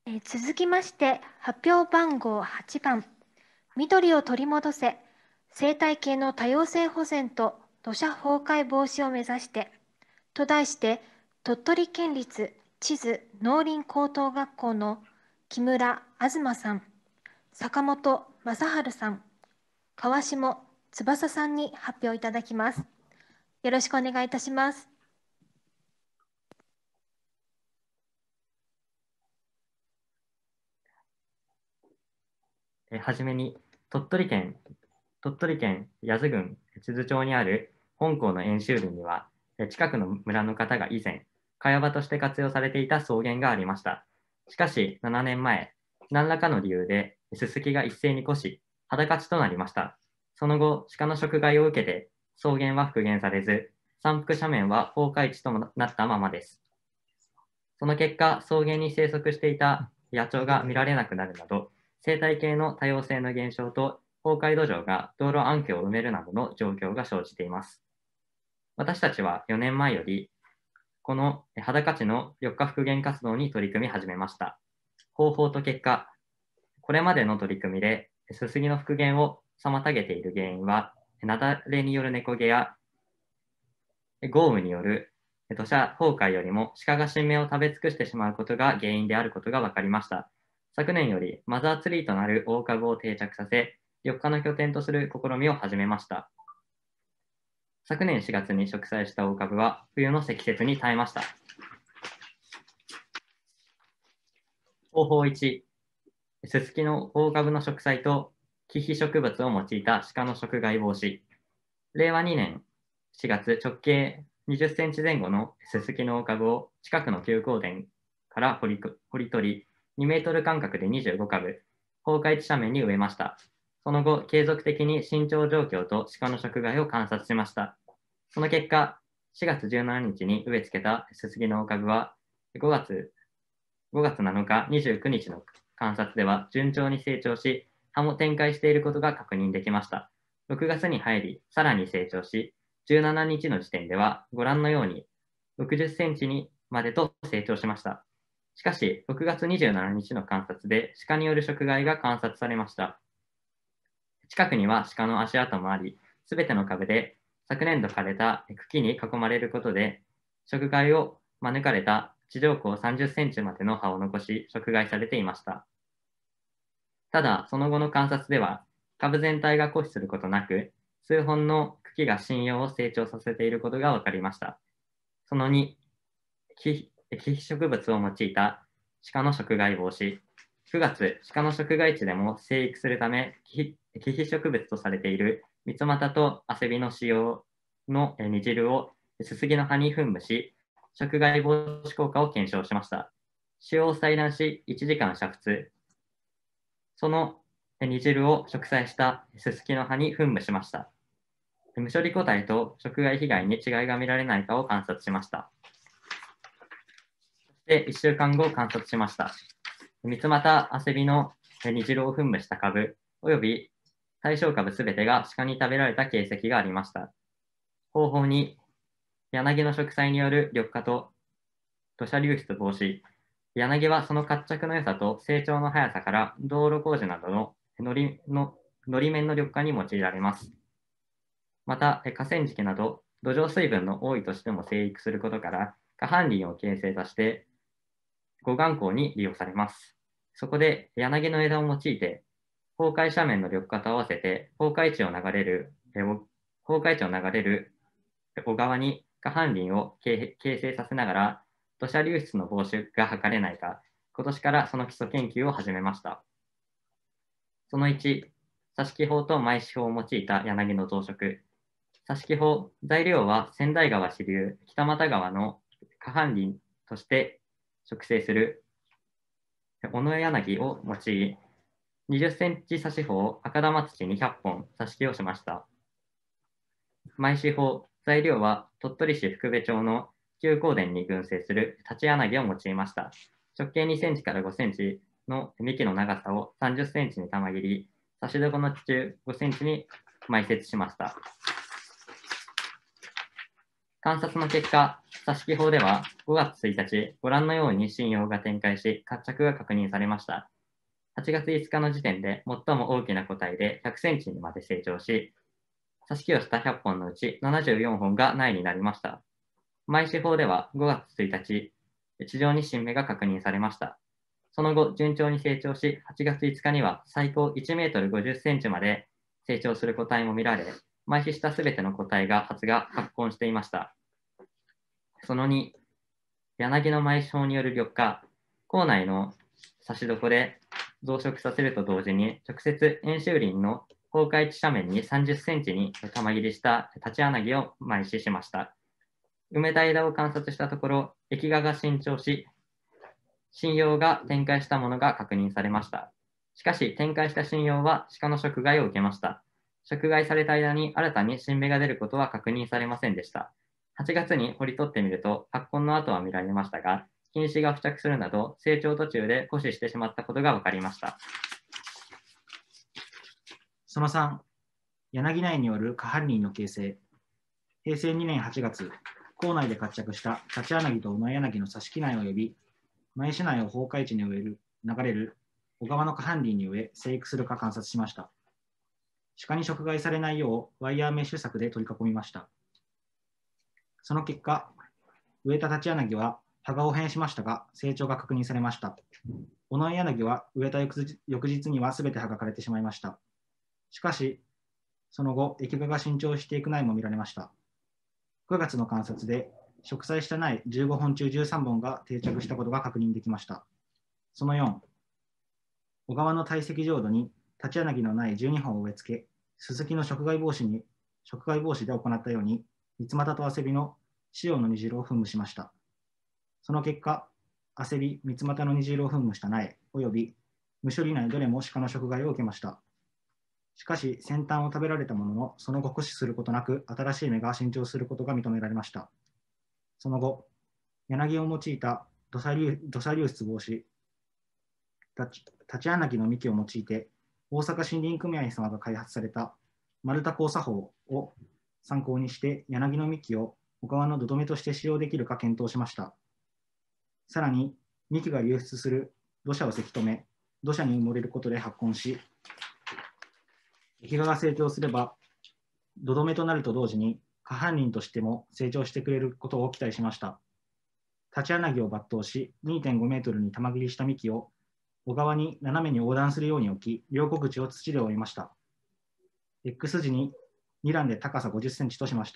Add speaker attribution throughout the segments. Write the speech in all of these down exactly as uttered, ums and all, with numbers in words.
Speaker 1: えー続きまして、発表番号はちばん、緑を取り戻せ、生態系の多様性保全と土砂崩壊防止を目指して、と題して、鳥取県立地図農林高等学校の木村東さん、坂本正治さん、川下翼さんに発表いただきます。よろしくお願いいたします。
Speaker 2: えはじめに、鳥取県、鳥取県八頭郡智頭町にある本校の演習林には、え近くの村の方が以前、茅場として活用されていた草原がありました。しかし、ななねんまえ、何らかの理由で、ススキが一斉に越し、裸地となりました。その後、鹿の食害を受けて、草原は復元されず、山腹斜面は崩壊地となったままです。その結果、草原に生息していた野鳥が見られなくなるなど、生態系の多様性の減少と崩壊土壌が道路暗渠を埋めるなどの状況が生じています。私たちはよねんまえより、この裸地の緑化復元活動に取り組み始めました。方法と結果、これまでの取り組みで、すすぎの復元を妨げている原因は、雪崩による猫毛や豪雨による土砂崩壊よりも鹿が新芽を食べ尽くしてしまうことが原因であることが分かりました。昨年よりマザーツリーとなる大株を定着させ、緑化の拠点とする試みを始めました。昨年しがつに植栽した大株は冬の積雪に耐えました。方法いち、ススキの大株の植栽と忌避植物を用いた鹿の食害防止。れいわにねんしがつ、直径にじゅっセンチ前後のススキの大株を近くの休耕田から掘り掘り取り、にメートル間隔でにじゅうごかぶ、崩壊地斜面に植えました。その後、継続的に身長状況と鹿の食害を観察しました。その結果、しがつじゅうしちにちに植え付けたススキの大株は、ごがつ、ごがつなのか、にじゅうくにちの観察では順調に成長し、葉も展開していることが確認できました。ろくがつに入り、さらに成長し、じゅうしちにちの時点では、ご覧のようにろくじゅっセンチにまでと成長しました。しかし、ろくがつにじゅうしちにちの観察で鹿による食害が観察されました。近くには鹿の足跡もあり、すべての株で昨年度枯れた茎に囲まれることで、食害を免れた地上高さんじゅっセンチまでの葉を残し、食害されていました。ただ、その後の観察では、株全体が枯死することなく、数本の茎が針葉を成長させていることが分かりました。そのに、忌避植物を用いた鹿の食害防止。くがつ、鹿の食害地でも生育するため、忌避植物とされている三つ股とアセビの使用の煮汁をすすぎの葉に噴霧し、食害防止効果を検証しました。使用を裁断し、いちじかん煮沸。その煮汁を植栽したススキの葉に噴霧しました。無処理個体と食害被害に違いが見られないかを観察しました。そしていっしゅうかんご観察しました。三つ股アセビの煮汁を噴霧した株および対象株すべてが鹿に食べられた形跡がありました。方法に、柳の植栽による緑化と土砂流出防止。柳はその活着の良さと成長の速さから道路工事などののりののり面の緑化に用いられます。また、河川敷など土壌水分の多い土地でも生育することから、河畔林を形成させて護岸工に利用されます。そこで柳の枝を用いて、崩壊斜面の緑化と合わせて、崩壊地を流れる、崩壊地を流れる小川に河畔林を形成させながら、土砂流出の防止が図れないか、今年からその基礎研究を始めました。そのいち、挿し木法と埋枝法を用いた柳の増殖。挿し木法、材料は千代川支流、北俣川の河畔林として植生する小野柳を用い、にじゅっセンチ挿し法、赤玉土にひゃっぽん挿し木をしました。埋枝法、材料は鳥取市福部町の休耕田に群生する立ち柳を用いました。直径にセンチからごセンチの幹の長さをさんじゅっセンチに玉切り、差し床の地中ごセンチに埋設しました。 観察の結果、挿し木法ではごがつついたち、ご覧のように針葉が展開し、活着が確認されました。はちがついつかの時点で最も大きな個体でひゃくセンチにまで成長し、挿し木をしたひゃっぽんのうちななじゅうよんほんが苗になりました。毎枝法ではごがつついたち、地上に新芽が確認されました。その後、順調に成長し、はちがついつかには最高いちメートルごじゅっセンチまで成長する個体も見られ、毎枝したすべての個体が発芽、発根していました。そのに、柳の埋葬による緑化、校内の差し床で増殖させると同時に、直接円周林の崩壊地斜面にさんじゅっセンチに玉切りした立ち柳を埋枝しました。埋めた枝を観察したところ、液芽が伸長し、針葉が展開したものが確認されました。しかし、展開した針葉は鹿の食害を受けました。食害された間に新たに新芽が出ることは確認されませんでした。はちがつに掘り取ってみると、発根の跡は見られましたが、菌糸が付着するなど、成長途中で枯死してしまったことが分かりました。
Speaker 3: そのさん、柳苗による過半林の形成。へいせいにねんはちがつ、校内で活着した立ち柳と馬柳の挿し木苗及び、前市内を崩壊地に植える、流れる小川の過半林に植え、生育するか観察しました。鹿に食害されないようワイヤーメッシュ柵で取り囲みました。その結果、植えた立ち柳は葉が汚変しましたが、成長が確認されました。尾上柳は植えた翌日、翌日にはすべて葉が枯れてしまいました。しかし、その後、液芽が伸長していく苗も見られました。くがつの観察で、植栽した苗じゅうごほん中じゅうさんぼんが定着したことが確認できました。そのよん、小川の堆積浄土に立ち柳の苗じゅうにほんを植え付け、ススキの食害防止に、食害防止で行ったように、三つ股とアセビの飼料の煮汁を噴霧しました。その結果、アセビ、三つ股の煮汁を噴霧した苗、および無処理苗どれも鹿の食害を受けました。しかし、先端を食べられたものの、その後枯死することなく、新しい芽が伸長することが認められました。その後、柳を用いた土佐流土佐流出防止、立ち柳の幹を用いて、大阪森林組合様が開発された丸太交差法を参考にして、柳の幹を小川の土留めとして使用できるか検討しました。さらに、幹が流出する土砂をせき止め、土砂に埋もれることで発根し、液芽が成長すれば、土留めとなると同時に、過半林としても成長してくれることを期待しました。立ち柳を抜刀し、にてんごメートルに玉切りした幹を小川に斜めに横断するように置き、両小口を土で覆いました。X 字にに段で高さごじゅっセンチとしました。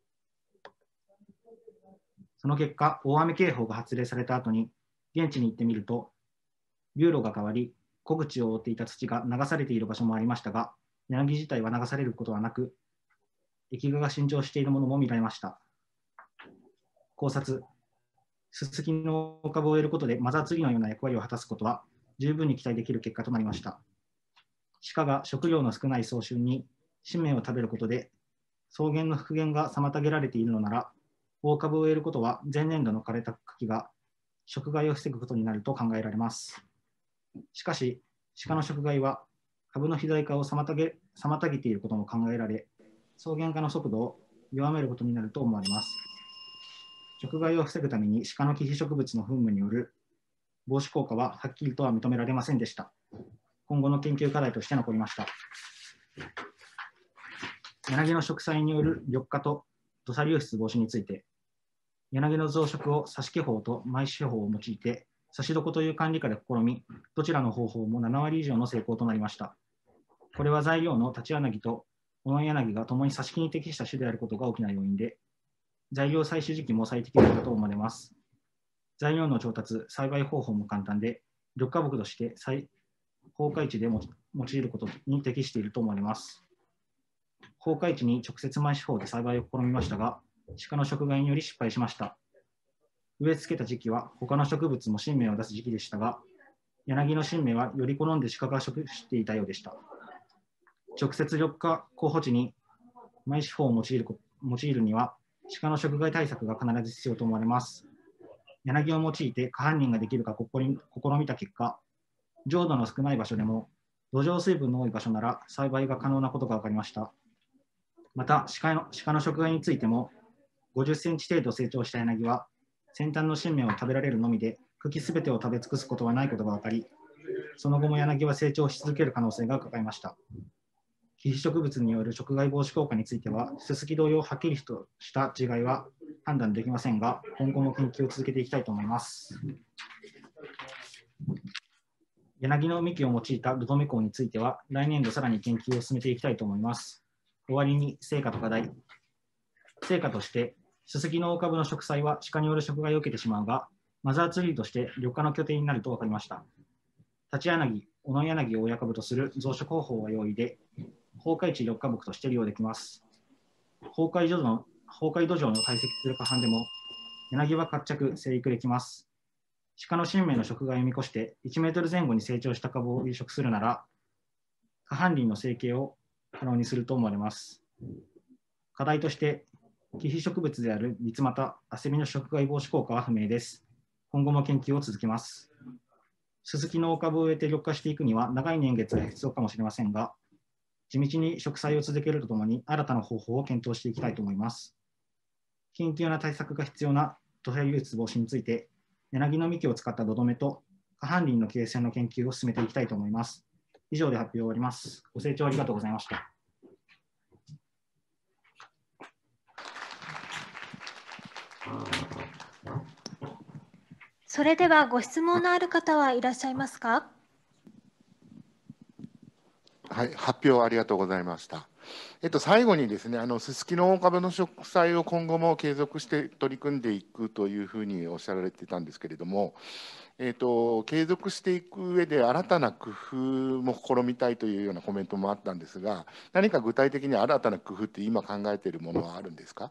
Speaker 3: その結果、大雨警報が発令された後に、現地に行ってみると、流路が変わり、小口を覆っていた土が流されている場所もありましたが、柳自体は流されることはなく、液芽が伸長しているものも見られました。考察、ススキの株を植えることでマザーツリーのような役割を果たすことは十分に期待できる結果となりました。鹿が食料の少ない早春に新芽を食べることで草原の復元が妨げられているのなら、大株を植えることは前年度の枯れた茎が食害を防ぐことになると考えられます。しかし、鹿の食害は株の肥大化を妨げ、妨げていることも考えられ、草原化の速度を弱めることになると思われます。食害を防ぐために鹿の寄肥植物の噴霧による防止効果ははっきりとは認められませんでした。今後の研究課題として残りました。柳の植栽による緑化と土佐流出防止について、柳の増殖を挿し木法と埋枝法を用いて、挿し床という管理下で試み、どちらの方法もななわり以上の成功となりました。これは材料の立ち柳と尾上柳が共に挿し木に適した種であることが大きな要因で、材料採取時期も最適だったと思われます。材料の調達、栽培方法も簡単で、緑化木として崩壊地でも用いることに適していると思われます。崩壊地に直接埋枝法で栽培を試みましたが、鹿の食害により失敗しました。植え付けた時期は他の植物も新芽を出す時期でしたが、柳の新芽はより好んで鹿が食していたようでした。直接緑化候補地に埋枝法を用いる用いるには、鹿の食害対策が必ず必要と思われます。柳を用いて過半林ができるか試みた結果、浄土の少ない場所でも土壌水分の多い場所なら栽培が可能なことが分かりました。また鹿の、鹿の食害についても、 ごじゅっセンチ程度成長した柳は、先端の新芽を食べられるのみで、茎すべてを食べ尽くすことはないことが分かり、その後も柳は成長し続ける可能性が伺いました。被被植物による食害防止効果については、ススキ同様はっきりとした違いは判断できませんが、今後も研究を続けていきたいと思います。柳の幹を用いた土留め工については、来年度さらに研究を進めていきたいと思います。終わりに成果と課題。成果として、ススキの大株の植栽は鹿による食害を受けてしまうが、マザーツリーとして緑化の拠点になると分かりました。立柳、小野柳を親株とする増殖方法は容易で、崩壊地緑化木として利用できます。崩壊土壌の崩壊土壌の堆積する花でも、柳は活着、生育できます。鹿の新芽の食害を見越していちメートル前後に成長した株を移植するなら、過半林の成形を可能にすると思われます。課題として、忌避植物であるミツマタ、アセミの食害防止効果は不明です。今後も研究を続けます。ススキの大株を植えて緑化していくには長い年月が必要かもしれませんが、地道に植栽を続けるとともに新たな方法を検討していきたいと思います。緊急な対策が必要な土平流出防止について、柳の幹を使った土留めと過半林の形成の研究を進めていきたいと思います。以上で発表を終わります。ご清聴ありがとうございました。
Speaker 1: それではご質問のある方はいらっしゃいますか。
Speaker 4: はい、発表ありがとうございました。えっと、最後にですね、あのすすきの大株の植栽を今後も継続して取り組んでいくというふうにおっしゃられてたんですけれども、えっと、継続していく上で新たな工夫も試みたいというようなコメントもあったんですが、何か具体的に新たな工夫って今考えているものはあるんですか？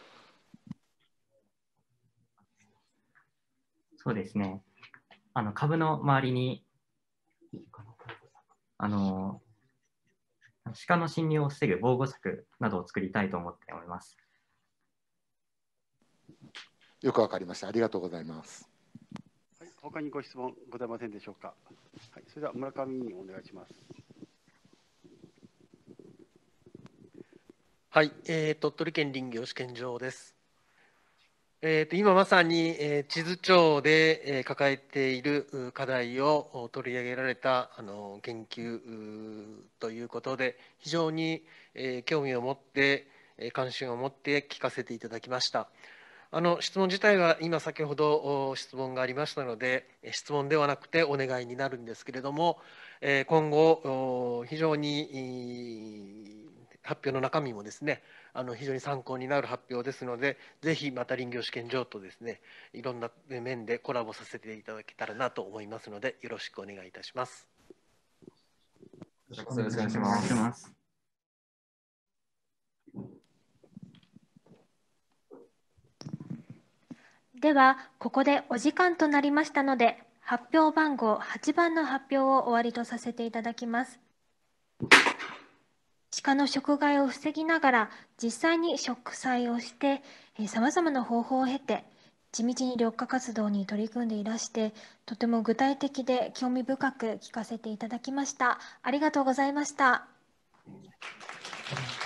Speaker 2: そうですね。あの株の周りにあの鹿の侵入を防ぐ防護柵などを作りたいと思っております。
Speaker 4: よくわかりました。ありがとうございます。
Speaker 5: はい、他にご質問ございませんでしょうか。はい、それでは村上委員お願いします。
Speaker 6: はい、えー、鳥取県林業試験場です。えー、と今まさに、えー、地図帳で、えー、抱えている課題を取り上げられたあの研究ということで、非常に、えー、興味を持って、関心を持って聞かせていただきました。あの質問自体は今先ほど質問がありましたので、質問ではなくてお願いになるんですけれども、えー、今後、非常に発表の中身もですね、あの非常に参考になる発表ですので、ぜひまた林業試験場とですね、いろんな面でコラボさせていただけたらなと思いますので、よろしくお願いいたします。
Speaker 2: よろしくお願いします。
Speaker 1: では、ここでお時間となりましたので、発表番号はちばんの発表を終わりとさせていただきます。鹿の食害を防ぎながら実際に植栽をしてさまざまな方法を経て地道に緑化活動に取り組んでいらしてとても具体的で興味深く聞かせていただきました。ありがとうございました。